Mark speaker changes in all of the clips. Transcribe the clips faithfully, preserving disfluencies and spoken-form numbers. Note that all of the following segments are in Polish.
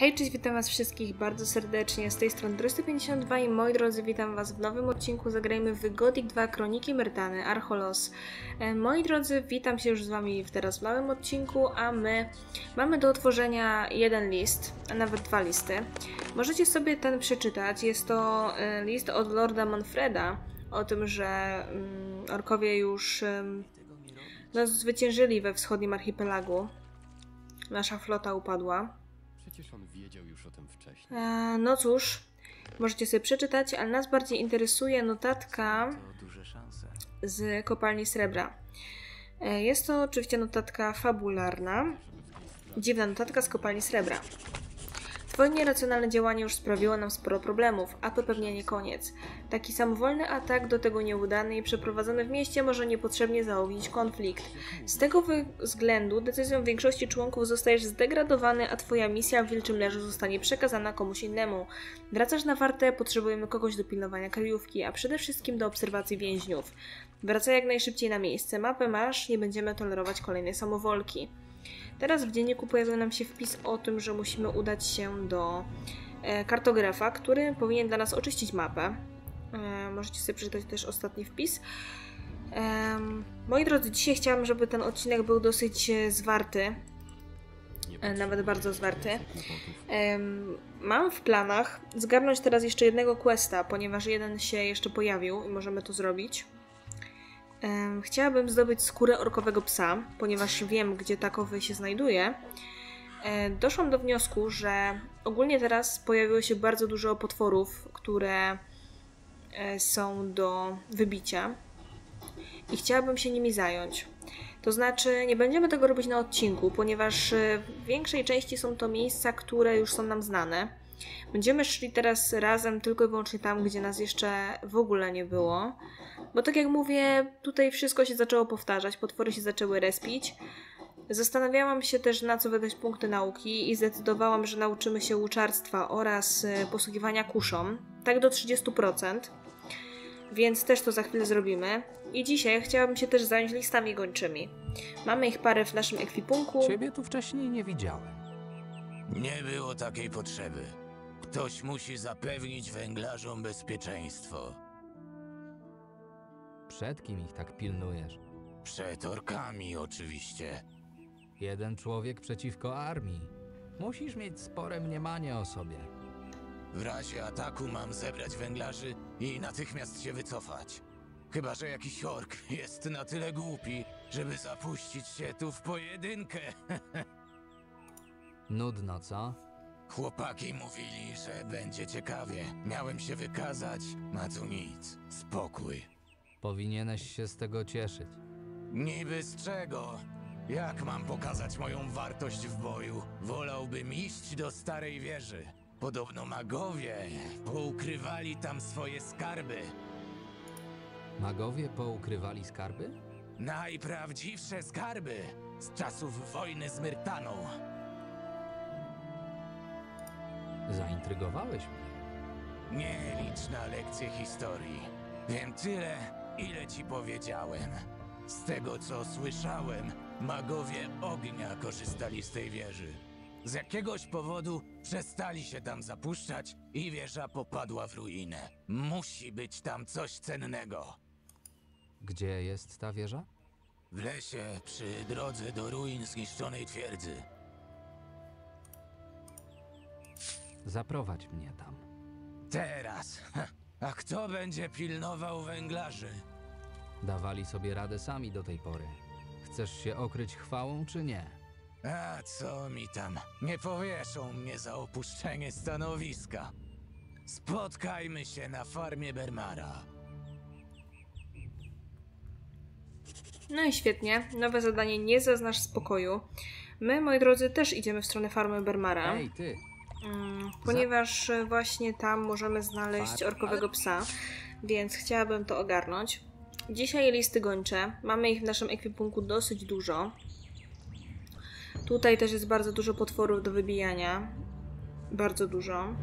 Speaker 1: Hej, cześć, witam was wszystkich bardzo serdecznie, z tej strony Drysty pięćdziesiąt dwa i moi drodzy, witam was w nowym odcinku. Zagrajmy w Gothic dwa Kroniki Myrtany, Archolos. E, moi drodzy, witam się już z wami teraz w nowym odcinku, a my mamy do otworzenia jeden list, a nawet dwa listy. Możecie sobie ten przeczytać, jest to e, list od Lorda Manfreda o tym, że mm, orkowie już mm, no, zwyciężyli we wschodnim archipelagu. Nasza flota upadła.
Speaker 2: Przecież on wiedział już o tym wcześniej.
Speaker 1: E, no cóż, możecie sobie przeczytać, ale nas bardziej interesuje notatka z kopalni srebra. E, jest to oczywiście notatka fabularna. Dziwna notatka z kopalni srebra. Twoje nieracjonalne działanie już sprawiło nam sporo problemów, a to pewnie nie koniec. Taki samowolny atak, do tego nieudany i przeprowadzony w mieście, może niepotrzebnie zaognić konflikt. Z tego względu decyzją większości członków zostajesz zdegradowany, a twoja misja w Wilczym Leżu zostanie przekazana komuś innemu. Wracasz na wartę, potrzebujemy kogoś do pilnowania kryjówki, a przede wszystkim do obserwacji więźniów. Wracaj jak najszybciej na miejsce. Mapę masz, nie będziemy tolerować kolejnej samowolki. Teraz w dzienniku pojawił nam się wpis o tym, że musimy udać się do e, kartografa, który powinien dla nas oczyścić mapę. E, możecie sobie przeczytać też ostatni wpis. E, moi drodzy, dzisiaj chciałam, żeby ten odcinek był dosyć e, zwarty. E, nawet bardzo zwarty. E, mam w planach zgarnąć teraz jeszcze jednego questa, ponieważ jeden się jeszcze pojawił i możemy to zrobić. Chciałabym zdobyć skórę orkowego psa, ponieważ wiem, gdzie takowy się znajduje. Doszłam do wniosku, że ogólnie teraz pojawiło się bardzo dużo potworów, które są do wybicia i chciałabym się nimi zająć. To znaczy, nie będziemy tego robić na odcinku, ponieważ w większej części są to miejsca, które już są nam znane. Będziemy szli teraz razem tylko i wyłącznie tam, gdzie nas jeszcze w ogóle nie było. Bo tak jak mówię, tutaj wszystko się zaczęło powtarzać, potwory się zaczęły respić. Zastanawiałam się też, na co wydać punkty nauki i zdecydowałam, że nauczymy się łuczarstwa oraz posługiwania kuszą. Tak do trzydziestu procent. Więc też to za chwilę zrobimy. I dzisiaj chciałabym się też zająć listami gończymi. Mamy ich parę w naszym ekwipunku.
Speaker 3: Ciebie tu wcześniej nie widziałem.
Speaker 4: Nie było takiej potrzeby. Ktoś musi zapewnić węglarzom bezpieczeństwo.
Speaker 3: Przed kim ich tak pilnujesz?
Speaker 4: Przed orkami oczywiście.
Speaker 3: Jeden człowiek przeciwko armii. Musisz mieć spore mniemanie o sobie.
Speaker 4: W razie ataku mam zebrać węglarzy i natychmiast się wycofać. Chyba że jakiś ork jest na tyle głupi, żeby zapuścić się tu w pojedynkę.
Speaker 3: Nudno, co?
Speaker 4: Chłopaki mówili, że będzie ciekawie. Miałem się wykazać, a tu nic. Spokój.
Speaker 3: Powinieneś się z tego cieszyć.
Speaker 4: Niby z czego? Jak mam pokazać moją wartość w boju? Wolałbym iść do Starej Wieży. Podobno magowie poukrywali tam swoje skarby.
Speaker 3: Magowie poukrywali skarby?
Speaker 4: Najprawdziwsze skarby z czasów wojny z Myrtaną.
Speaker 3: Zaintrygowałeś mnie.
Speaker 4: Nie licz na lekcje historii. Wiem tyle, ile ci powiedziałem. Z tego, co słyszałem, magowie ognia korzystali z tej wieży. Z jakiegoś powodu przestali się tam zapuszczać i wieża popadła w ruinę. Musi być tam coś cennego.
Speaker 3: Gdzie jest ta wieża?
Speaker 4: W lesie, przy drodze do ruin zniszczonej twierdzy.
Speaker 3: Zaprowadź mnie tam.
Speaker 4: Teraz. A kto będzie pilnował węglarzy?
Speaker 3: Dawali sobie radę sami do tej pory. Chcesz się okryć chwałą, czy nie?
Speaker 4: A co mi tam? Nie powieszą mnie za opuszczenie stanowiska. Spotkajmy się na farmie Bermara.
Speaker 1: No i świetnie. Nowe zadanie nie zaznasz spokoju. My, moi drodzy, też idziemy w stronę farmy Bermara.
Speaker 3: Ej, ty!
Speaker 1: Mm, ponieważ właśnie tam możemy znaleźć orkowego psa, więc chciałabym to ogarnąć. Dzisiaj listy gończe. Mamy ich w naszym ekwipunku dosyć dużo. Tutaj też jest bardzo dużo potworów do wybijania. Bardzo dużo.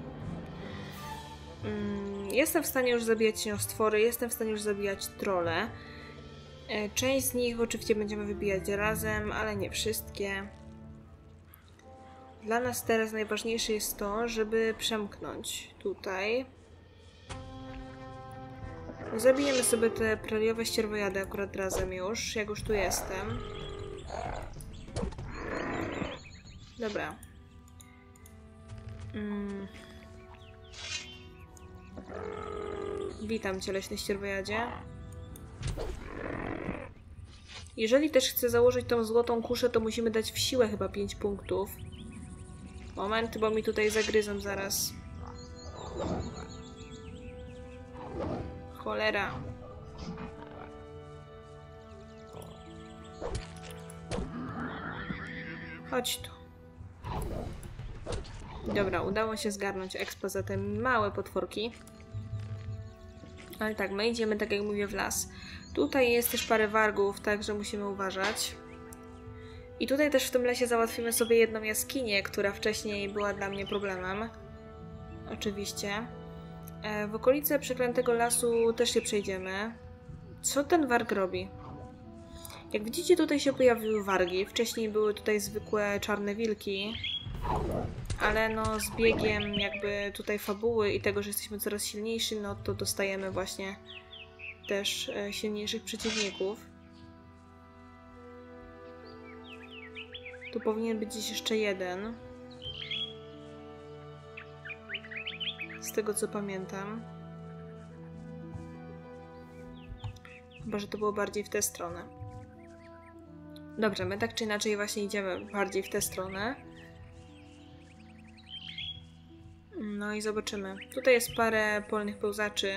Speaker 1: Mm, jestem w stanie już zabijać cieniostwory, jestem w stanie już zabijać trolle. Część z nich oczywiście będziemy wybijać razem, ale nie wszystkie. Dla nas teraz najważniejsze jest to, żeby przemknąć tutaj. Zabijemy sobie te praliowe ścierwojady akurat razem już, jak już tu jestem. Dobra. Mm. Witam cię, leśny ścierwojadzie. Jeżeli też chcę założyć tą złotą kuszę, to musimy dać w siłę chyba pięć punktów. Moment, bo mi tutaj zagryzą zaraz. Cholera. Chodź tu. Dobra, udało się zgarnąć expo za te małe potworki. Ale tak, my idziemy, tak jak mówię, w las. Tutaj jest też parę wargów, także musimy uważać. I tutaj też w tym lesie załatwimy sobie jedną jaskinię, która wcześniej była dla mnie problemem. Oczywiście. W okolice Przeklętego Lasu też się przejdziemy. Co ten warg robi? Jak widzicie, tutaj się pojawiły wargi. Wcześniej były tutaj zwykłe czarne wilki. Ale no z biegiem jakby tutaj fabuły i tego, że jesteśmy coraz silniejsi, no to dostajemy właśnie też e, silniejszych przeciwników. Tu powinien być gdzieś jeszcze jeden. Z tego co pamiętam. Chyba, że to było bardziej w tę stronę. Dobrze, my tak czy inaczej właśnie idziemy bardziej w tę stronę. No i zobaczymy. Tutaj jest parę polnych pełzaczy.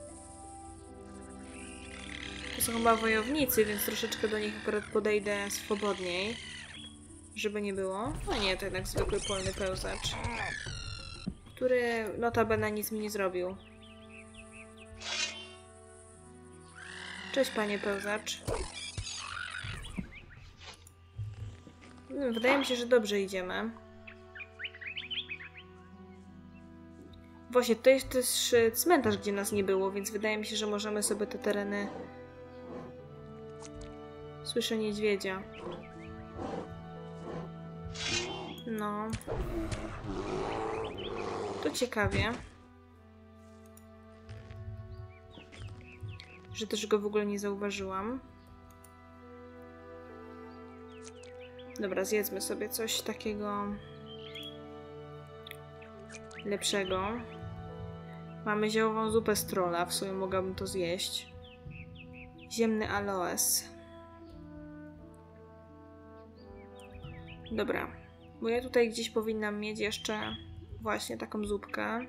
Speaker 1: To są chyba wojownicy, więc troszeczkę do nich akurat podejdę swobodniej. Żeby nie było. No nie, to jednak zwykły polny pełzacz. Który notabene nic mi nie zrobił. Cześć, panie pełzacz. Wydaje mi się, że dobrze idziemy. Właśnie, to jest też cmentarz, gdzie nas nie było, więc wydaje mi się, że możemy sobie te tereny... Słyszę niedźwiedzia. No. To ciekawie. Że też go w ogóle nie zauważyłam. Dobra, zjedzmy sobie coś takiego lepszego. Mamy ziołową zupę z trolla, w sumie mogłabym to zjeść. Ziemny aloes. Dobra, bo ja tutaj gdzieś powinnam mieć jeszcze właśnie taką zupkę.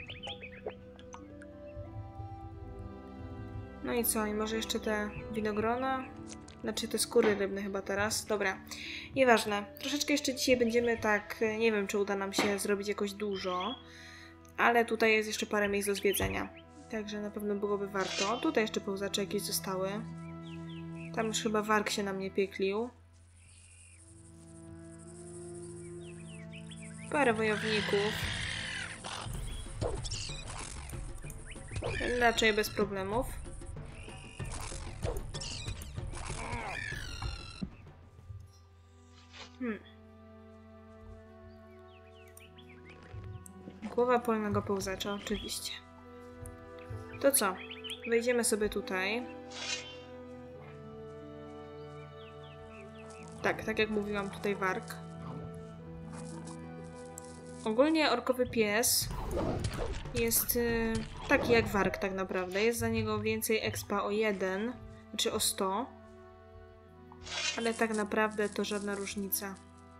Speaker 1: No i co? I może jeszcze te winogrona? Znaczy te skóry rybne chyba teraz. Dobra, nieważne. Troszeczkę jeszcze dzisiaj będziemy tak... Nie wiem, czy uda nam się zrobić jakoś dużo. Ale tutaj jest jeszcze parę miejsc do zwiedzenia. Także na pewno byłoby warto. Tutaj jeszcze pełzacze jakieś zostały. Tam już chyba warg się na mnie pieklił. Parę wojowników. Raczej bez problemów. Hmm. Głowa polnego pełzacza, oczywiście. To co? Wejdziemy sobie tutaj. Tak, tak jak mówiłam, tutaj warg. Ogólnie orkowy pies jest y, taki jak warg tak naprawdę. Jest za niego więcej expa o jeden, znaczy o sto. Ale tak naprawdę to żadna różnica.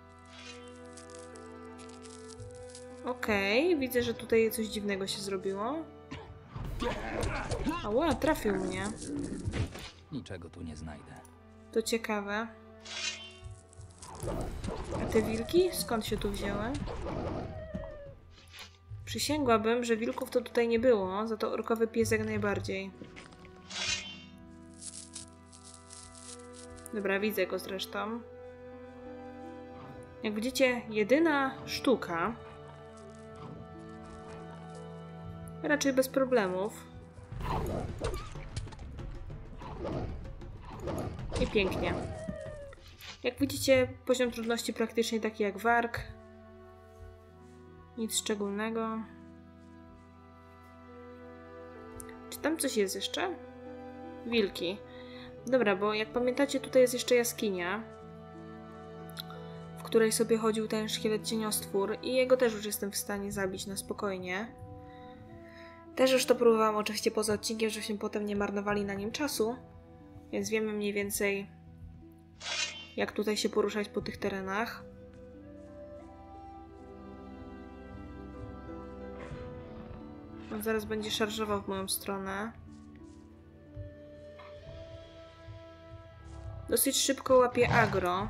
Speaker 1: Okej, okay, widzę, że tutaj coś dziwnego się zrobiło. Ała, trafił mnie.
Speaker 3: Niczego tu nie znajdę.
Speaker 1: To ciekawe. A te wilki? Skąd się tu wzięły? Przysięgłabym, że wilków to tutaj nie było, za to orkowy pies jak najbardziej. Dobra, widzę go zresztą. Jak widzicie, jedyna sztuka. Raczej bez problemów. I pięknie. Jak widzicie, poziom trudności praktycznie taki jak warg. Nic szczególnego. Czy tam coś jest jeszcze? Wilki. Dobra, bo jak pamiętacie, tutaj jest jeszcze jaskinia, w której sobie chodził ten szkielet cieniostwór i jego też już jestem w stanie zabić na spokojnie. Też już to próbowałam oczywiście poza odcinkiem, żebyśmy potem nie marnowali na nim czasu, więc wiemy mniej więcej, jak tutaj się poruszać po tych terenach. On zaraz będzie szarżował w moją stronę. Dosyć szybko łapie agro.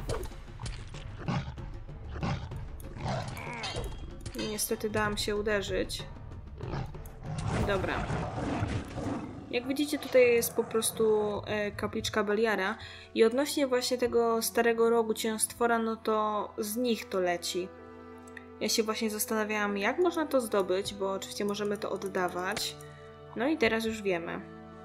Speaker 1: Niestety dałam się uderzyć. Dobra. Jak widzicie, tutaj jest po prostu e, kapliczka Beliara. I odnośnie właśnie tego starego rogu cieniostwora, no to z nich to leci. Ja się właśnie zastanawiałam, jak można to zdobyć, bo oczywiście możemy to oddawać. No i teraz już wiemy.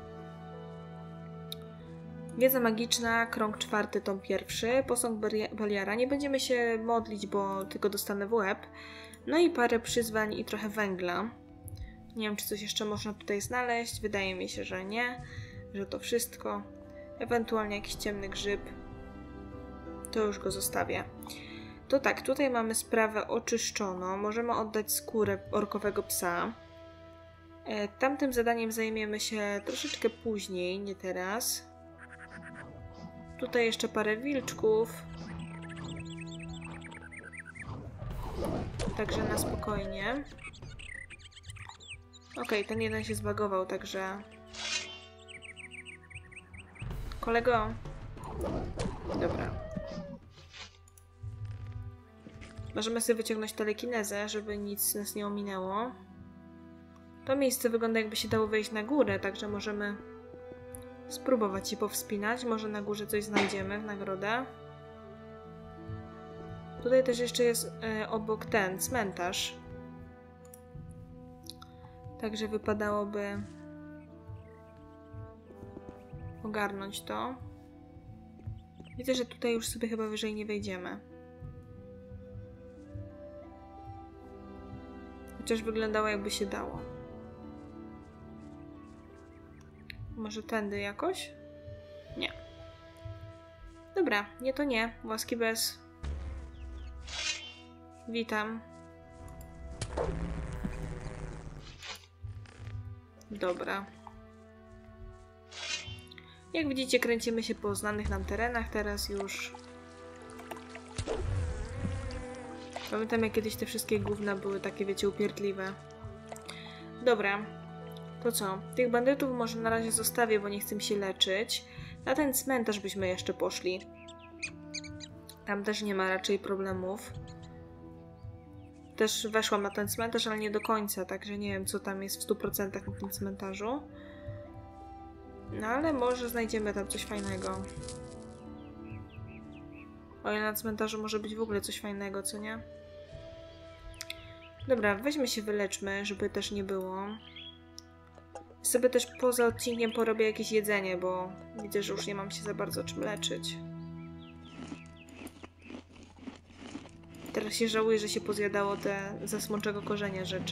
Speaker 1: Wiedza magiczna, krąg czwarty, tom pierwszy, posąg Beliara. Nie będziemy się modlić, bo tylko dostanę w łeb. No i parę przyzwań i trochę węgla. Nie wiem, czy coś jeszcze można tutaj znaleźć. Wydaje mi się, że nie. Że to wszystko. Ewentualnie jakiś ciemny grzyb. To już go zostawię. To tak, tutaj mamy sprawę oczyszczoną. Możemy oddać skórę orkowego psa. Tamtym zadaniem zajmiemy się troszeczkę później, nie teraz. Tutaj jeszcze parę wilczków. Także na spokojnie. Okej, ten jeden się zbagował, także... Kolego? Dobra. Możemy sobie wyciągnąć telekinezę, żeby nic nas nie ominęło. To miejsce wygląda, jakby się dało wejść na górę, także możemy spróbować się powspinać. Może na górze coś znajdziemy w nagrodę. Tutaj też jeszcze jest e, obok ten cmentarz. Także wypadałoby ogarnąć to. Widzę, że tutaj już sobie chyba wyżej nie wejdziemy. Chociaż wyglądało, jakby się dało. Może tędy jakoś? Nie. Dobra, nie to nie. Łaski bez. Witam. Dobra. Jak widzicie, kręcimy się po znanych nam terenach. Teraz już... Pamiętam, jak kiedyś te wszystkie gówna były takie, wiecie, upierdliwe. Dobra. To co? Tych bandytów może na razie zostawię, bo nie chcę się leczyć. Na ten cmentarz byśmy jeszcze poszli. Tam też nie ma raczej problemów. Też weszłam na ten cmentarz, ale nie do końca, także nie wiem, co tam jest w stu procentach na tym cmentarzu. No ale może znajdziemy tam coś fajnego. O ile na cmentarzu może być w ogóle coś fajnego, co nie? Dobra, weźmy się wyleczmy, żeby też nie było. Sobie też poza odcinkiem porobię jakieś jedzenie, bo widzę, że już nie mam się za bardzo czym leczyć. Teraz się żałuję, że się pozjadało te ze smoczego korzenia rzeczy.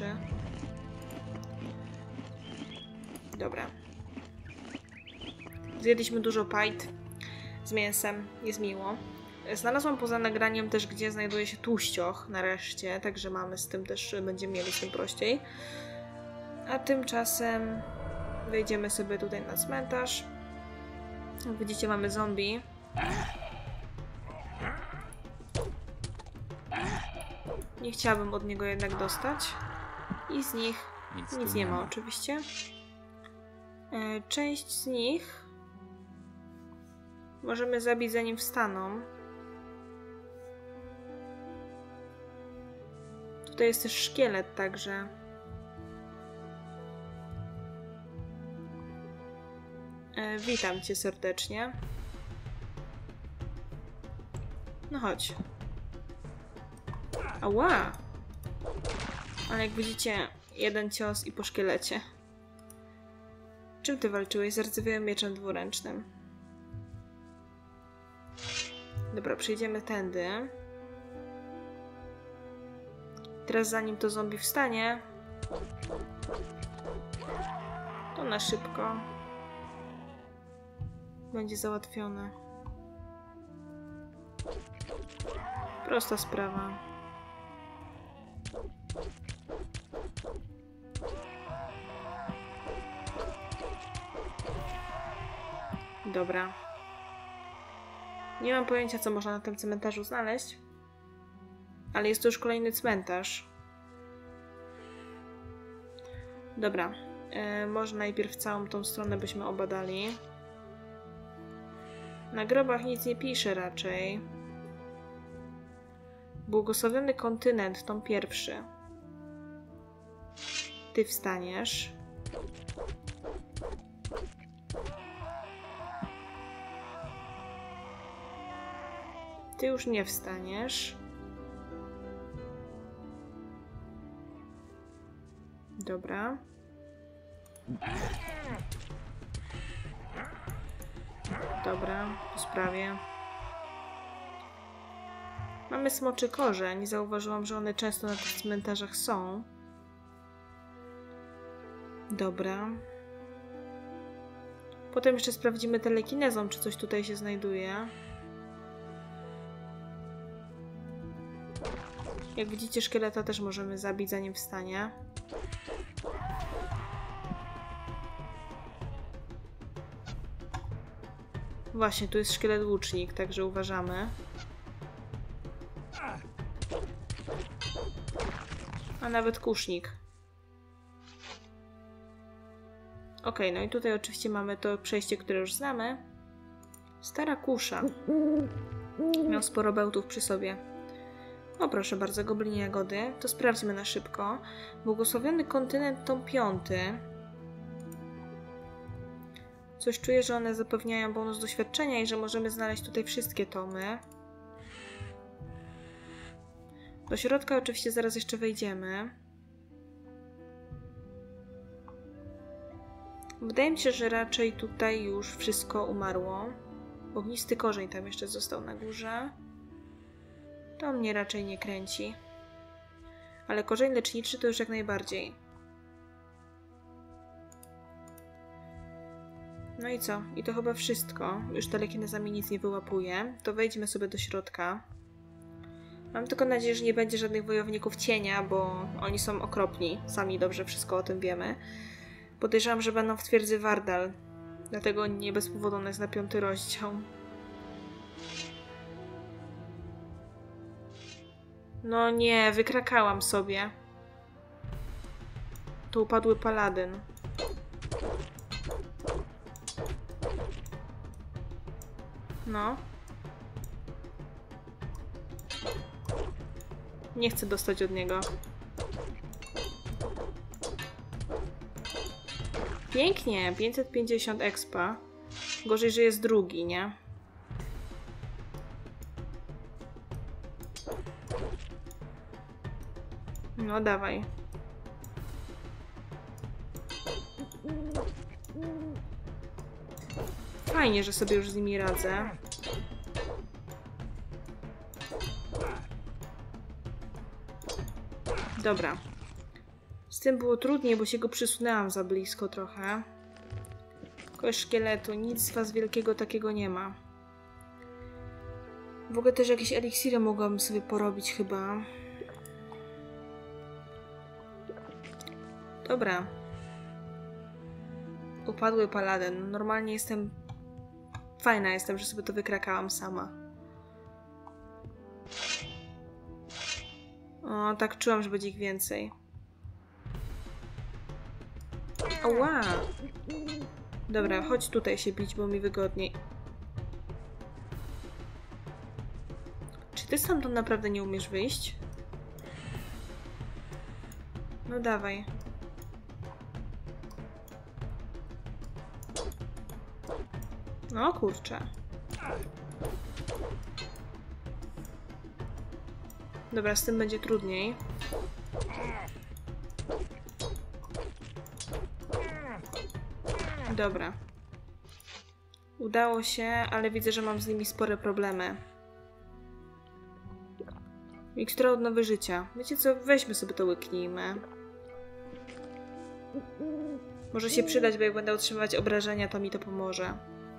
Speaker 1: Dobra. Zjedliśmy dużo pajt z mięsem, jest miło. Znalazłam poza nagraniem też, gdzie znajduje się tłuścioch nareszcie, także mamy z tym też, będziemy mieli z tym prościej. A tymczasem wejdziemy sobie tutaj na cmentarz. Jak widzicie, mamy zombie. Nie chciałabym od niego jednak dostać. I z nich nic, nic nie ma oczywiście. E, część z nich możemy zabić, zanim wstaną. Tutaj jest też szkielet, także... E, witam cię serdecznie. No chodź. Ała! Ale jak widzicie, jeden cios i po szkielecie. Czym ty walczyłeś? Z arcywiałym mieczem dwuręcznym. Dobra, przejdziemy tędy. Teraz zanim to zombie wstanie, to na szybko będzie załatwione. Prosta sprawa. Dobra. Nie mam pojęcia, co można na tym cmentarzu znaleźć. Ale jest to już kolejny cmentarz. Dobra. E, może najpierw całą tą stronę byśmy obadali. Na grobach nic nie pisze raczej. Błogosławiony kontynent, tom pierwszy. Ty wstaniesz. Ty już nie wstaniesz. Dobra. Dobra, po sprawie. Mamy smoczy korzeń. Zauważyłam, że one często na tych cmentarzach są. Dobra. Potem jeszcze sprawdzimy telekinezą, czy coś tutaj się znajduje. Jak widzicie, szkieleta też możemy zabić, zanim wstanie. Właśnie, tu jest szkielet łucznik, także uważamy. A nawet kusznik. Ok, no i tutaj oczywiście mamy to przejście, które już znamy. Stara kusza. Miał sporo bełtów przy sobie. O proszę bardzo, goblinie jagody. To sprawdźmy na szybko. Błogosławiony kontynent, tom piąty. Coś czuję, że one zapewniają bonus doświadczenia i że możemy znaleźć tutaj wszystkie tomy. Do środka oczywiście zaraz jeszcze wejdziemy. Wydaje mi się, że raczej tutaj już wszystko umarło. Ognisty korzeń tam jeszcze został na górze. To mnie raczej nie kręci. Ale korzeń leczniczy to już jak najbardziej. No i co? I to chyba wszystko. Już telekineza mi nic nie wyłapuje. To wejdźmy sobie do środka. Mam tylko nadzieję, że nie będzie żadnych wojowników cienia, bo oni są okropni. Sami dobrze wszystko o tym wiemy. Podejrzewam, że będą w twierdzy Wardal. Dlatego nie bez powodu ona jest na piąty rozdział. No nie, wykrakałam sobie. To upadły paladyn. No. Nie chcę dostać od niego. Pięknie, pięćset pięćdziesiąt expa. Gorzej, że jest drugi, nie? No dawaj. Fajnie, że sobie już z nimi radzę. Dobra. Z tym było trudniej, bo się go przysunęłam za blisko trochę. Kość szkieletu, nic z was wielkiego takiego nie ma. W ogóle też jakieś eliksiry mogłabym sobie porobić chyba. Dobra. Upadły paladyn. Normalnie jestem... Fajna jestem, że sobie to wykrakałam sama. O, tak czułam, że będzie ich więcej. Ała! Dobra, chodź tutaj się bić, bo mi wygodniej. Czy ty stamtąd naprawdę nie umiesz wyjść? No dawaj. No kurczę. Dobra, z tym będzie trudniej. Dobra. Udało się, ale widzę, że mam z nimi spore problemy. Mikstura odnowy życia. Wiecie co? Weźmy sobie to, łyknijmy. Może się przydać, bo jak będę otrzymywać obrażenia, to mi to pomoże.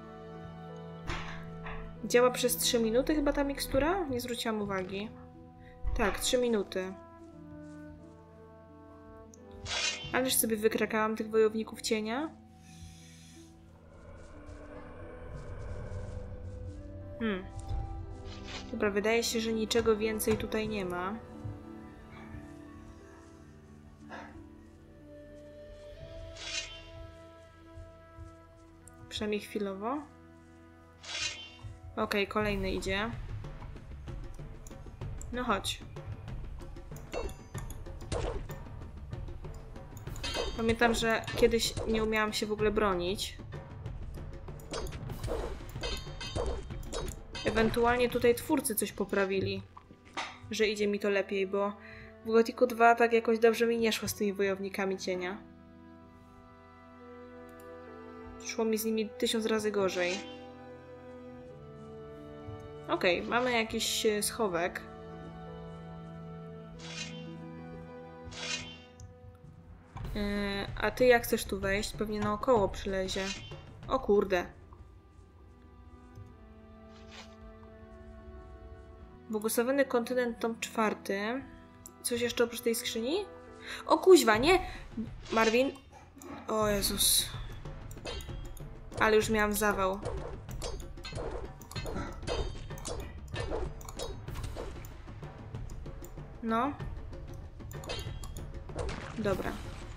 Speaker 1: Działa przez trzy minuty chyba ta mikstura? Nie zwróciłam uwagi. Tak, trzy minuty. Ależ sobie wykrakałam tych wojowników cienia. Hmm. Dobra, wydaje się, że niczego więcej tutaj nie ma. Przynajmniej chwilowo. Okej, okay, kolejny idzie. No chodź. Pamiętam, że kiedyś nie umiałam się w ogóle bronić. Ewentualnie tutaj twórcy coś poprawili, że idzie mi to lepiej, bo w Gothicu dwa tak jakoś dobrze mi nie szło z tymi wojownikami cienia. Szło mi z nimi tysiąc razy gorzej. Okej, okay, mamy jakiś schowek. Yy, a ty jak chcesz tu wejść? Pewnie naokoło przylezie. O kurde. Błogosławiony kontynent, tom czwarty. Coś jeszcze oprócz tej skrzyni? O kuźwa, nie! Marvin. O Jezus. Ale już miałam zawał. No. Dobra.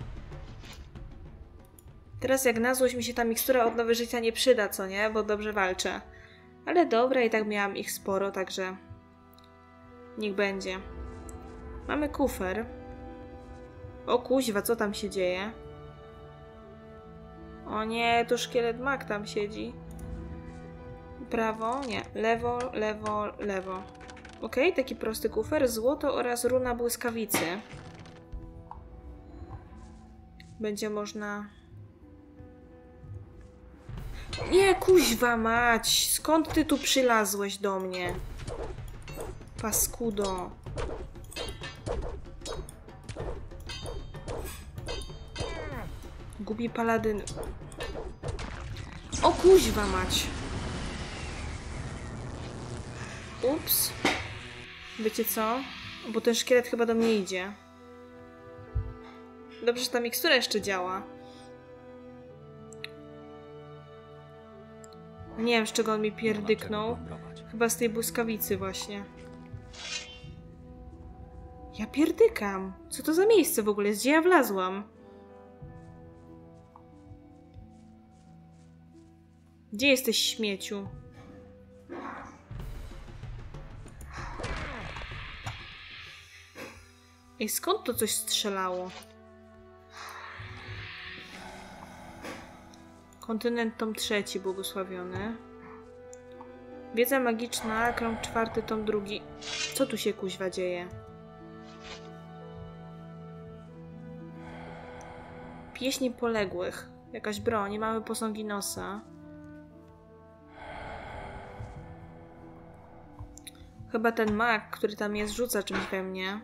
Speaker 1: Teraz jak na złość mi się ta mikstura odnowy życia nie przyda, co nie? Bo dobrze walczę. Ale dobra, i tak miałam ich sporo, także... niech będzie. Mamy kufer. O kuźwa, co tam się dzieje? O nie, to szkielet mak tam siedzi. Prawo? Nie. Lewo, lewo, lewo. Okej, okay, taki prosty kufer. Złoto oraz runa błyskawicy. Będzie można... Nie, kuźwa mać! Skąd ty tu przylazłeś do mnie? Paskudo. Gubi paladyn. O kuźwa mać! Ups. Wiecie co? Bo ten szkielet chyba do mnie idzie. Dobrze, że ta mikstura jeszcze działa. Nie wiem, z czego on mi pierdyknął. Chyba z tej błyskawicy właśnie. Ja pierdykam. Co to za miejsce w ogóle? Gdzie ja wlazłam? Gdzie jesteś, śmieciu? Ej, skąd to coś strzelało? Kontynent tom trzeci błogosławiony. Wiedza magiczna, krąg czwarty, tom drugi. Co tu się kuźwa dzieje? Pieśni poległych. Jakaś broń. Mamy posągi nosa. Chyba ten mag, który tam jest, rzuca czymś we mnie.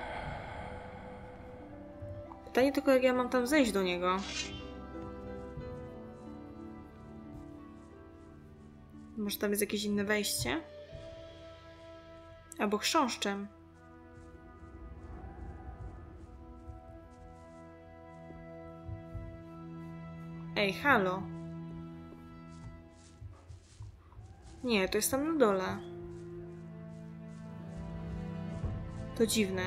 Speaker 1: Pytanie tylko, jak ja mam tam zejść do niego. Może tam jest jakieś inne wejście? Albo chrząszczem. Ej, halo. Nie, to jest tam na dole. To dziwne.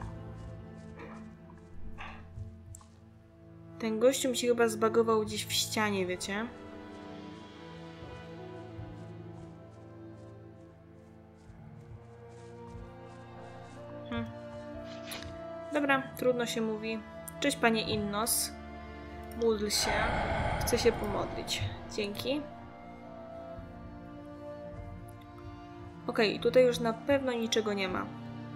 Speaker 1: Ten gościu mi się chyba zbagował gdzieś w ścianie, wiecie? Hm. Dobra, trudno się mówi. Cześć, panie Innos. Módl się. Chcę się pomodlić. Dzięki. Okej, okay, tutaj już na pewno niczego nie ma.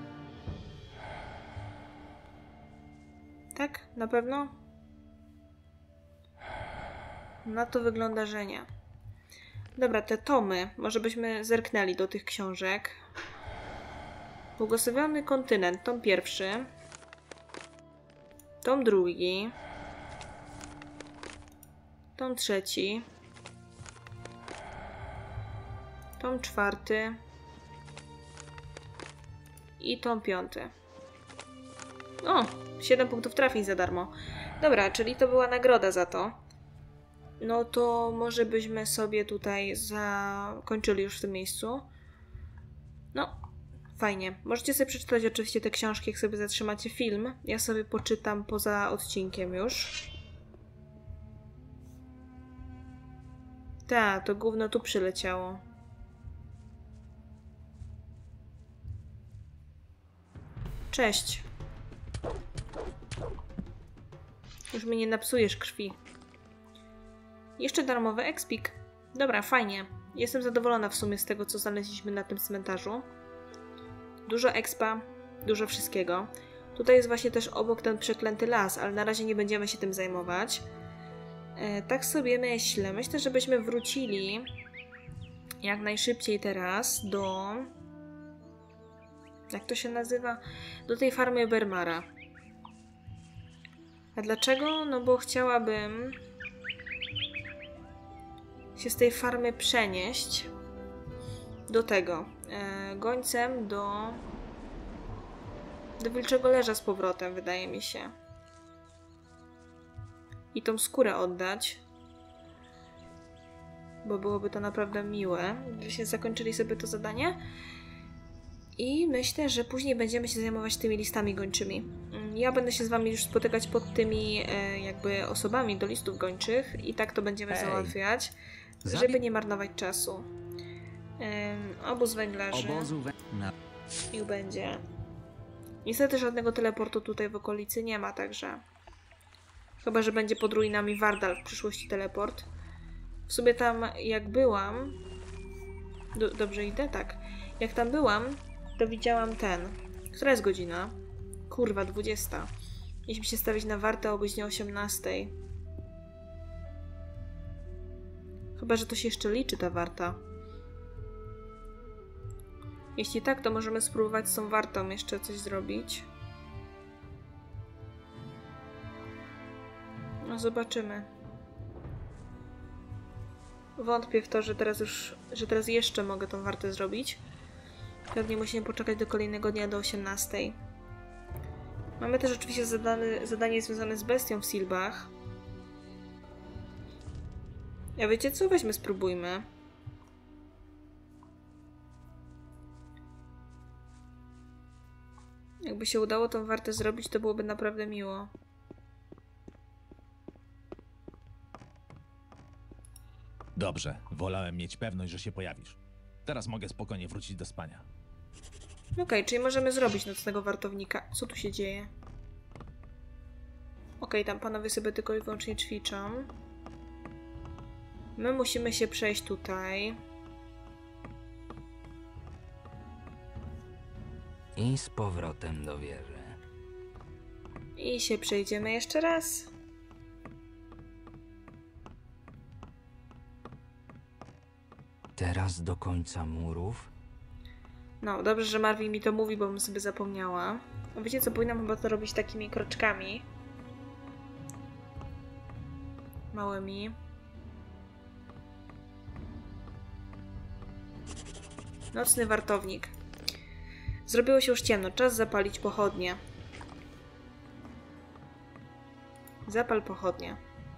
Speaker 1: Tak? Na pewno? Na to wygląda, że nie. Dobra, te tomy. Może byśmy zerknęli do tych książek. Błogosławiony kontynent, tom pierwszy. Tom drugi. Tom trzeci. Tom czwarty. I tom piąty. O! siedem punktów trafień za darmo. Dobra, czyli to była nagroda za to. No to może byśmy sobie tutaj zakończyli już w tym miejscu. No, fajnie. Możecie sobie przeczytać oczywiście te książki, jak sobie zatrzymacie film. Ja sobie poczytam poza odcinkiem już. Ta, to gówno tu przyleciało. Cześć. Już mi nie napsujesz krwi. Jeszcze darmowy expik. Dobra, fajnie. Jestem zadowolona w sumie z tego, co znaleźliśmy na tym cmentarzu. Dużo expa, dużo wszystkiego. Tutaj jest właśnie też obok ten przeklęty las, ale na razie nie będziemy się tym zajmować. E, tak sobie myślę. Myślę, żebyśmy wrócili jak najszybciej teraz do... Jak to się nazywa? Do tej farmy Bermara. A dlaczego? No bo chciałabym się z tej farmy przenieść do tego. E, gońcem do do Wilczego Leża z powrotem, wydaje mi się. I tą skórę oddać. Bo byłoby to naprawdę miłe, gdybyśmy zakończyli sobie to zadanie. I myślę, że później będziemy się zajmować tymi listami gończymi. Ja będę się z wami już spotykać pod tymi e, jakby osobami do listów gończych i tak to będziemy Hej. załatwiać, żeby nie marnować czasu. E, obóz węglarzy. Obozu wę... I będzie. Niestety żadnego teleportu tutaj w okolicy nie ma, także... Chyba że będzie pod ruinami Wardal w przyszłości teleport. W sumie tam jak byłam... Do, dobrze idę? Tak. Jak tam byłam, to widziałam ten. Która jest godzina? Kurwa, dwudziesta. Mieliśmy się stawić na wartę o godzinie osiemnastej. Chyba że to się jeszcze liczy, ta warta. Jeśli tak, to możemy spróbować z tą wartą jeszcze coś zrobić. No zobaczymy. Wątpię w to, że teraz już, że teraz jeszcze mogę tą wartę zrobić. Pewnie musimy poczekać do kolejnego dnia do osiemnastej. Mamy też oczywiście zadane, zadanie związane z bestią w Silbach. Ja wiecie co? Weźmy, spróbujmy. Jakby się udało tą wartę zrobić, to byłoby naprawdę miło.
Speaker 5: Dobrze, wolałem mieć pewność, że się pojawisz. Teraz mogę spokojnie wrócić do spania.
Speaker 1: Okej, okay, czyli możemy zrobić nocnego wartownika. Co tu się dzieje? Okej, okay, tam panowie sobie tylko i wyłącznie ćwiczą. My musimy się przejść tutaj.
Speaker 3: I z powrotem do wieży.
Speaker 1: I się przejdziemy jeszcze raz.
Speaker 3: Teraz do końca murów.
Speaker 1: No, dobrze, że Marvin mi to mówi, bo bym sobie zapomniała. Wiecie co, powinnam chyba to robić takimi kroczkami. Małymi. Nocny wartownik. Zrobiło się już ciemno. Czas zapalić pochodnie. Zapal pochodnie.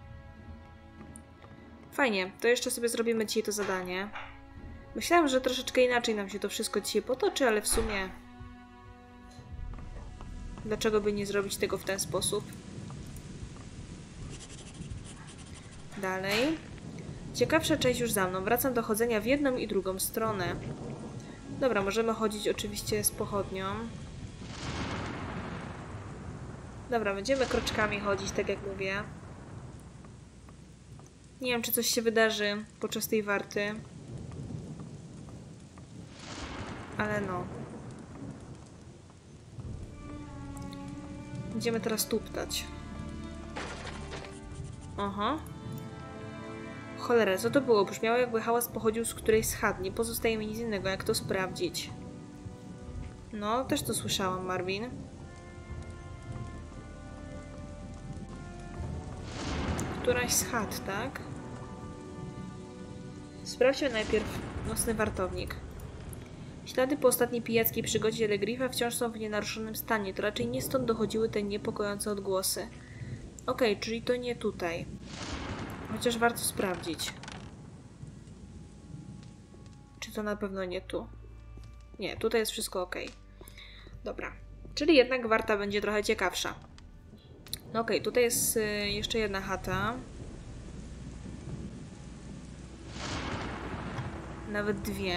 Speaker 1: Fajnie. To jeszcze sobie zrobimy dzisiaj to zadanie. Myślałam, że troszeczkę inaczej nam się to wszystko dzisiaj potoczy, ale w sumie... Dlaczego by nie zrobić tego w ten sposób? Dalej. Ciekawsza część już za mną. Wracam do chodzenia w jedną i drugą stronę. Dobra, możemy chodzić oczywiście z pochodnią. Dobra, będziemy kroczkami chodzić, tak jak mówię. Nie wiem, czy coś się wydarzy podczas tej warty. Ale no. Będziemy teraz tuptać. Aha. Cholera, co to było? Brzmiało, jakby hałas pochodził z którejś z chat. Nie pozostaje mi nic innego, jak to sprawdzić. No, też to słyszałam, Marvin. Któraś z chat, tak? Sprawdźmy najpierw nocny wartownik. Ślady po ostatniej pijackiej przygodzie Legriffa wciąż są w nienaruszonym stanie. To raczej nie stąd dochodziły te niepokojące odgłosy. Okej, okay, czyli to nie tutaj. Chociaż warto sprawdzić. Czy to na pewno nie tu? Nie, tutaj jest wszystko ok. Dobra. Czyli jednak warta będzie trochę ciekawsza. No okej, okay, tutaj jest y, jeszcze jedna chata. Nawet dwie.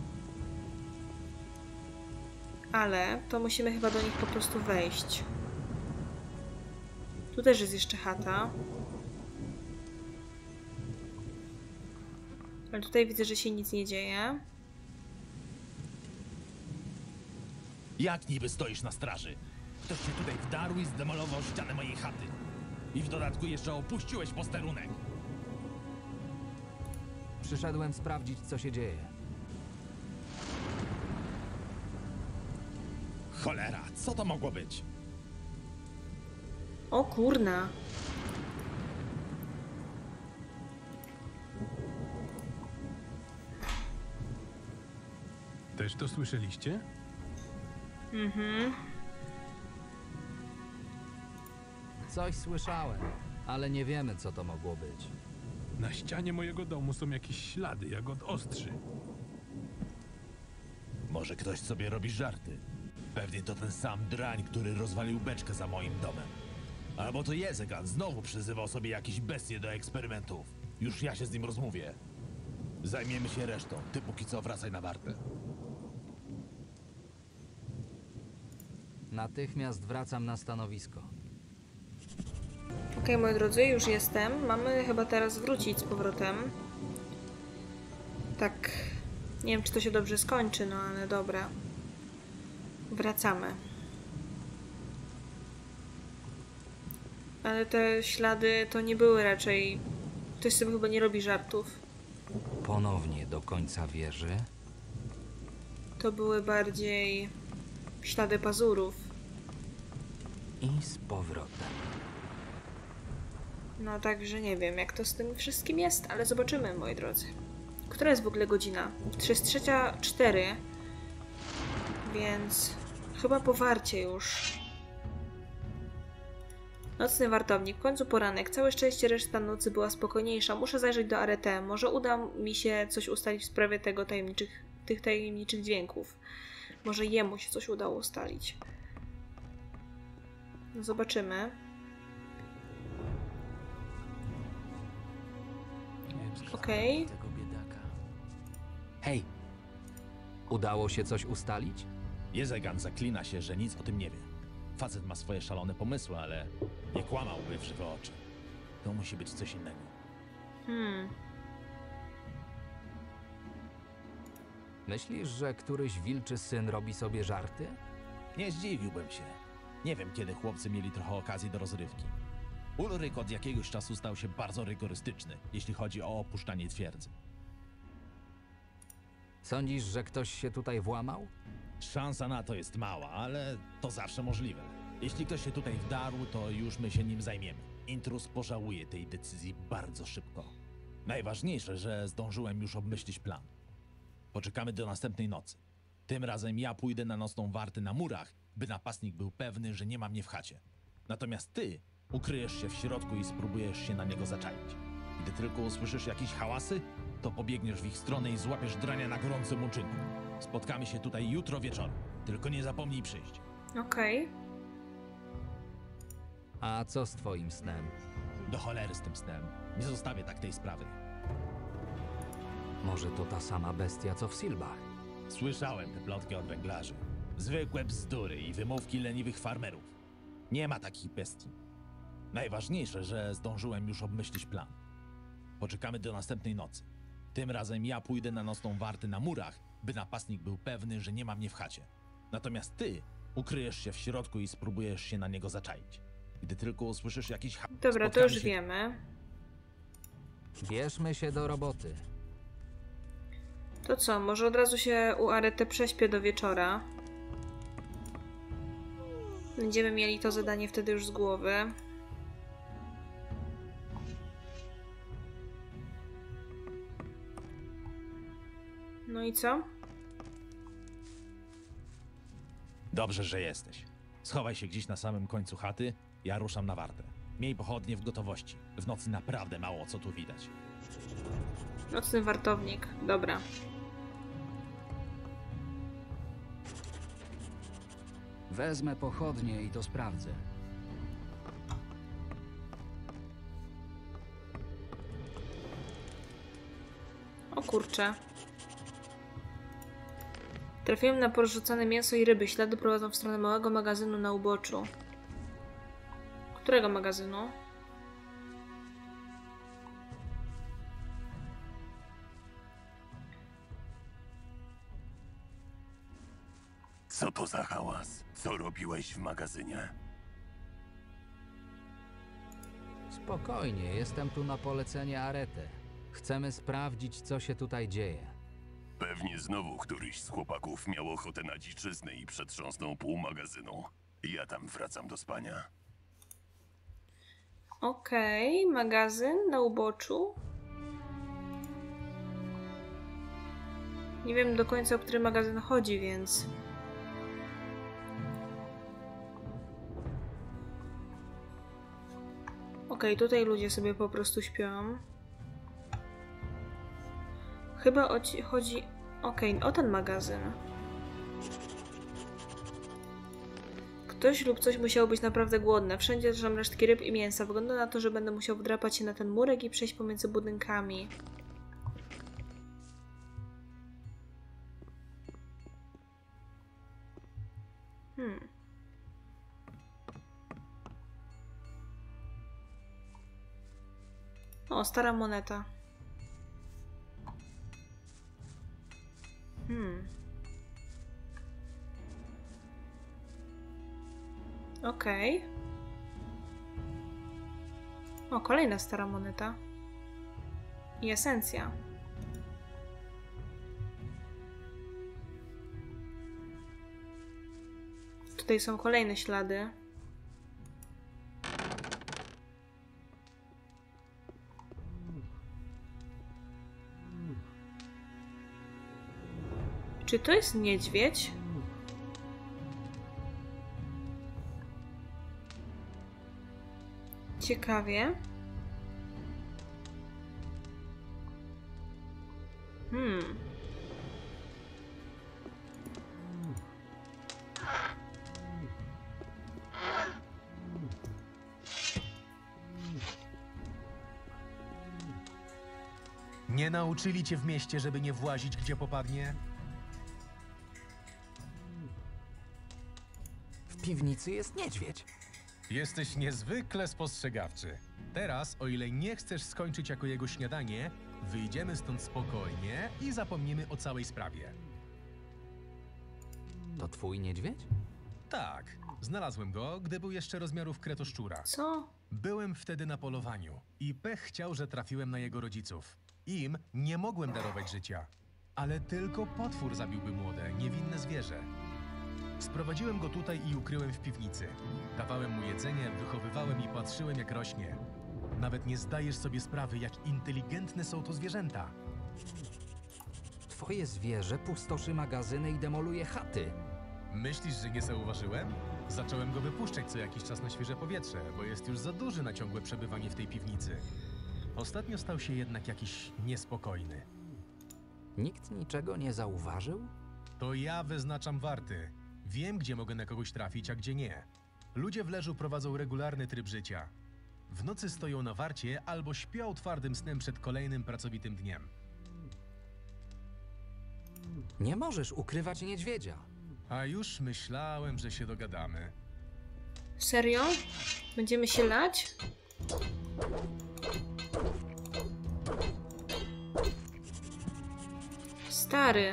Speaker 1: Ale to musimy chyba do nich po prostu wejść. Tu też jest jeszcze chata. Ale tutaj widzę, że się nic nie dzieje.
Speaker 5: Jak niby stoisz na straży? Ktoś się tutaj wdarł i zdemolował ścianę mojej chaty. I w dodatku jeszcze opuściłeś posterunek.
Speaker 3: Przyszedłem sprawdzić, co się dzieje.
Speaker 5: Cholera, co to mogło być?
Speaker 1: O kurna.
Speaker 6: Też to słyszeliście?
Speaker 1: Mhm.
Speaker 3: Coś słyszałem, ale nie wiemy, co to mogło być.
Speaker 6: Na ścianie mojego domu są jakieś ślady, jak od ostrzy.
Speaker 5: Może ktoś sobie robi żarty. Pewnie to ten sam drań, który rozwalił beczkę za moim domem. Albo to Jezegan znowu przyzywał sobie jakieś bestie do eksperymentów. Już ja się z nim rozmówię. Zajmiemy się resztą. Ty póki co wracaj na wartę.
Speaker 3: Natychmiast wracam na stanowisko.
Speaker 1: Ok, moi drodzy, już jestem. Mamy chyba teraz wrócić z powrotem. Tak. Nie wiem, czy to się dobrze skończy, no ale dobra. Wracamy. Ale te ślady to nie były raczej... Ktoś sobie chyba nie robi żartów.
Speaker 3: Ponownie do końca wieży.
Speaker 1: To były bardziej ślady pazurów.
Speaker 3: I z powrotem.
Speaker 1: No także nie wiem, jak to z tym wszystkim jest, ale zobaczymy, moi drodzy. Która jest w ogóle godzina? Jest trzecia cztery. Więc chyba po warcie już. Nocny wartownik. W końcu poranek. Całe szczęście reszta nocy była spokojniejsza. Muszę zajrzeć do Arete. Może uda mi się coś ustalić w sprawie tego tajemniczych, tych tajemniczych dźwięków. Może jemu się coś udało ustalić. No zobaczymy. Okej. Okay.
Speaker 3: Hej! Udało się coś ustalić?
Speaker 5: Jezegan zaklina się, że nic o tym nie wie. Facet ma swoje szalone pomysły, ale nie kłamałby w żywe oczy. To musi być coś innego.
Speaker 1: Hmm.
Speaker 3: Myślisz, że któryś wilczy syn robi sobie żarty?
Speaker 5: Nie zdziwiłbym się. Nie wiem, kiedy chłopcy mieli trochę okazji do rozrywki. Ulryk od jakiegoś czasu stał się bardzo rygorystyczny, jeśli chodzi o opuszczanie twierdzy.
Speaker 3: Sądzisz, że ktoś się tutaj włamał?
Speaker 5: Szansa na to jest mała, ale to zawsze możliwe. Jeśli ktoś się tutaj wdarł, to już my się nim zajmiemy. Intruz pożałuje tej decyzji bardzo szybko. Najważniejsze, że zdążyłem już obmyślić plan. Poczekamy do następnej nocy. Tym razem ja pójdę na nocną wartę na murach, by napastnik był pewny, że nie ma mnie w chacie. Natomiast ty ukryjesz się w środku i spróbujesz się na niego zaczaić. Gdy tylko usłyszysz jakieś hałasy, to pobiegniesz w ich stronę i złapiesz drania na gorącym uczynku. Spotkamy się tutaj jutro wieczorem. Tylko nie zapomnij przyjść.
Speaker 1: Okej. Okay.
Speaker 3: A co z twoim snem?
Speaker 5: Do cholery z tym snem. Nie zostawię tak tej sprawy.
Speaker 3: Może to ta sama bestia, co w Silbach?
Speaker 5: Słyszałem te plotki od węglarzy. Zwykłe bzdury i wymówki leniwych farmerów. Nie ma takich bestii. Najważniejsze, że zdążyłem już obmyślić plan. Poczekamy do następnej nocy. Tym razem ja pójdę na nocną wartę na murach, by napastnik był pewny, że nie ma mnie w chacie. Natomiast ty ukryjesz się w środku i spróbujesz się na niego zaczaić. Gdy tylko usłyszysz jakiś ha...
Speaker 1: Dobra, to już
Speaker 5: się...
Speaker 1: wiemy.
Speaker 3: Bierzmy się do roboty.
Speaker 1: To co, może od razu się u Arety prześpię do wieczora? Będziemy mieli to zadanie wtedy już z głowy. No i co?
Speaker 5: Dobrze, że jesteś. Schowaj się gdzieś na samym końcu chaty, ja ruszam na wartę. Miej pochodnie w gotowości. W nocy naprawdę mało co tu widać.
Speaker 1: Nocny wartownik. Dobra.
Speaker 3: Wezmę pochodnie i to sprawdzę.
Speaker 1: O kurczę. Trafiłem na porzucone mięso i ryby. Ślady prowadzą w stronę małego magazynu na uboczu. Którego magazynu?
Speaker 7: Co to za hałas? Co robiłeś w magazynie?
Speaker 3: Spokojnie, jestem tu na polecenie Arety. Chcemy sprawdzić, co się tutaj dzieje.
Speaker 7: Pewnie znowu któryś z chłopaków miał ochotę na dziczyznę i przetrząsnął pół magazynu. Ja tam wracam do spania.
Speaker 1: Okej, okay, magazyn na uboczu. Nie wiem do końca, o który magazyn chodzi, więc... Okej, okay, tutaj ludzie sobie po prostu śpią. Chyba o ci chodzi... Okej, okay, o ten magazyn. Ktoś lub coś musiało być naprawdę głodne. Wszędzie leżą resztki ryb i mięsa. Wygląda na to, że będę musiał wdrapać się na ten murek i przejść pomiędzy budynkami. Hmm. O, stara moneta. Hmm. Okej. Okay. O, kolejna stara moneta. I esencja. Tutaj są kolejne ślady. Czy to jest niedźwiedź? Ciekawie. Hmm.
Speaker 8: Nie nauczyli cię w mieście, żeby nie włazić gdzie popadnie?
Speaker 3: W piwnicy jest niedźwiedź.
Speaker 8: Jesteś niezwykle spostrzegawczy. Teraz, o ile nie chcesz skończyć jako jego śniadanie, wyjdziemy stąd spokojnie i zapomnimy o całej sprawie.
Speaker 3: To twój niedźwiedź?
Speaker 8: Tak, znalazłem go, gdy był jeszcze rozmiarów kretoszczura.
Speaker 1: Co?
Speaker 8: Byłem wtedy na polowaniu i pech chciał, że trafiłem na jego rodziców. Im nie mogłem darować życia, ale tylko potwór zabiłby młode, niewinne zwierzę. Sprowadziłem go tutaj i ukryłem w piwnicy. Dawałem mu jedzenie, wychowywałem i patrzyłem, jak rośnie. Nawet nie zdajesz sobie sprawy, jak inteligentne są to zwierzęta.
Speaker 3: Twoje zwierzę pustoszy magazyny i demoluje chaty.
Speaker 8: Myślisz, że nie zauważyłem? Zacząłem go wypuszczać co jakiś czas na świeże powietrze, bo jest już za duży na ciągłe przebywanie w tej piwnicy. Ostatnio stał się jednak jakiś niespokojny.
Speaker 3: Nikt niczego nie zauważył?
Speaker 8: To ja wyznaczam warty. Wiem, gdzie mogę na kogoś trafić, a gdzie nie. Ludzie w Leżu prowadzą regularny tryb życia. W nocy stoją na warcie albo śpią twardym snem przed kolejnym pracowitym dniem.
Speaker 3: Nie możesz ukrywać niedźwiedzia.
Speaker 8: A już myślałem, że się dogadamy.
Speaker 1: Serio? Będziemy się lać? Stary.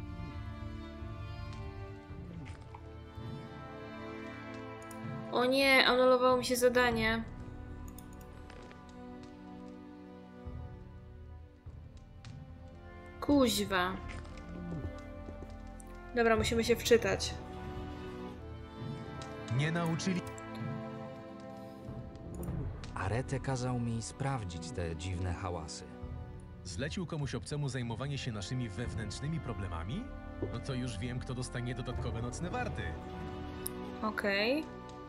Speaker 1: O nie, anulowało mi się zadanie. Kuźwa. Dobra, musimy się wczytać.
Speaker 8: Nie nauczyli...
Speaker 3: Arete kazał mi sprawdzić te dziwne hałasy.
Speaker 8: Zlecił komuś obcemu zajmowanie się naszymi wewnętrznymi problemami? No to już wiem, kto dostanie dodatkowe nocne warty.
Speaker 1: Okej.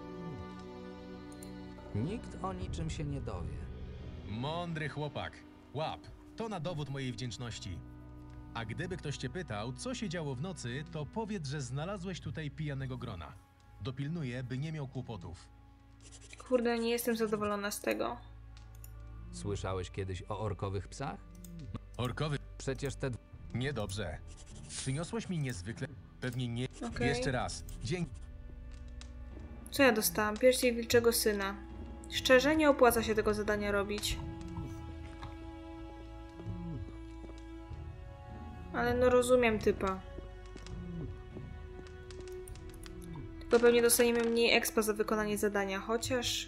Speaker 3: Nikt o niczym się nie dowie.
Speaker 8: Mądry chłopak. Łap. To na dowód mojej wdzięczności. A gdyby ktoś cię pytał, co się działo w nocy, to powiedz, że znalazłeś tutaj pijanego grona. Dopilnuję, by nie miał kłopotów.
Speaker 1: Kurde, nie jestem zadowolona z tego.
Speaker 3: Słyszałeś kiedyś o orkowych psach?
Speaker 8: Orkowy...
Speaker 3: Przecież te...
Speaker 8: Niedobrze. Przyniosłeś mi niezwykle... Pewnie nie...
Speaker 1: Okej.
Speaker 8: Jeszcze raz. Dzięki.
Speaker 1: Co ja dostałam? Pierścień wilczego syna. Szczerze, nie opłaca się tego zadania robić. Ale no rozumiem typa. Tylko pewnie dostaniemy mniej expa za wykonanie zadania, chociaż...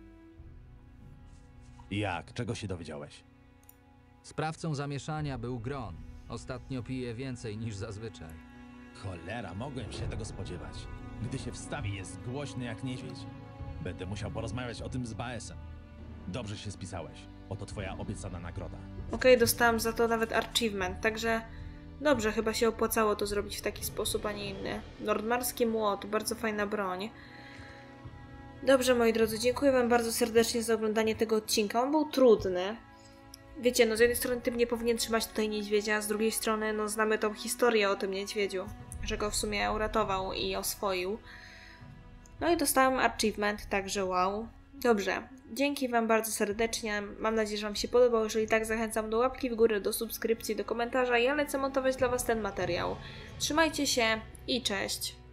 Speaker 5: Jak? Czego się dowiedziałeś?
Speaker 3: Sprawcą zamieszania był Gron. Ostatnio pije więcej niż zazwyczaj.
Speaker 5: Cholera, mogłem się tego spodziewać. Gdy się wstawi, jest głośny jak niedźwiedź. Będę musiał porozmawiać o tym z Baesem. Dobrze się spisałeś. Oto twoja obiecana nagroda.
Speaker 1: Okej, dostałam za to nawet achievement, także... Dobrze, chyba się opłacało to zrobić w taki sposób, a nie inny. Nordmarski młot, bardzo fajna broń. Dobrze, moi drodzy, dziękuję wam bardzo serdecznie za oglądanie tego odcinka. On był trudny. Wiecie, no z jednej strony tym nie powinien trzymać tutaj niedźwiedzia, a z drugiej strony no znamy tą historię o tym niedźwiedziu, że go w sumie uratował i oswoił. No i dostałam achievement, także wow. Dobrze, dzięki wam bardzo serdecznie, mam nadzieję, że wam się podobał, jeżeli tak zachęcam do łapki w górę, do subskrypcji, do komentarza, ja lecę montować dla was ten materiał. Trzymajcie się i cześć!